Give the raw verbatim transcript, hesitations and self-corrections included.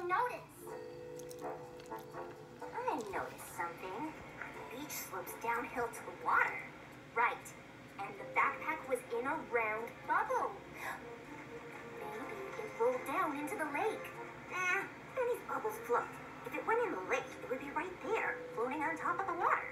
notice? I noticed something. The beach slopes downhill to the water. Right. And the backpack was in a round bubble. Maybe it rolled down into the lake. Eh, then these bubbles float. If it went in the lake, it would be right there, floating on top of the water.